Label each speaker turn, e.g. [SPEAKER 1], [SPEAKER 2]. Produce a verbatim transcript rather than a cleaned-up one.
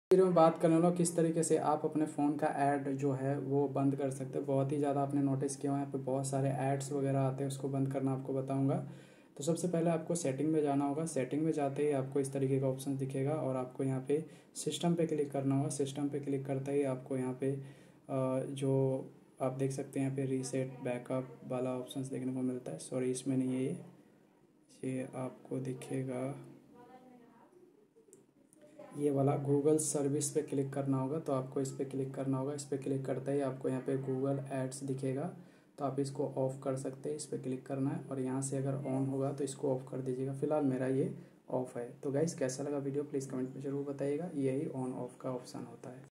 [SPEAKER 1] फिर मैं बात करने वाला हूँ किस तरीके से आप अपने फ़ोन का ऐड जो है वो बंद कर सकते हैं। बहुत ही ज़्यादा आपने नोटिस किया हो यहाँ पे बहुत सारे ऐड्स वगैरह आते हैं, उसको बंद करना आपको बताऊंगा। तो सबसे पहले आपको सेटिंग में जाना होगा। सेटिंग में जाते ही आपको इस तरीके का ऑप्शन दिखेगा और आपको यहाँ पे सिस्टम पे क्लिक करना होगा। सिस्टम पे क्लिक करते ही आपको यहाँ पे जो आप देख सकते हैं यहाँ पे रीसेट बैकअप वाला ऑप्शन देखने को मिलता है। सॉरी, इसमें नहीं है ये ये आपको दिखेगा ये वाला गूगल सर्विस पे क्लिक करना होगा। तो आपको इस पर क्लिक करना होगा। इस पर क्लिक करते ही आपको यहाँ पे गूगल एड्स दिखेगा, तो आप इसको ऑफ़ कर सकते हैं। इस पर क्लिक करना है और यहाँ से अगर ऑन होगा तो इसको ऑफ़ कर दीजिएगा। फिलहाल मेरा ये ऑफ़ है। तो गाइस कैसा लगा वीडियो प्लीज़ कमेंट में ज़रूर बताइएगा। यही ऑन ऑफ का ऑप्शन होता है।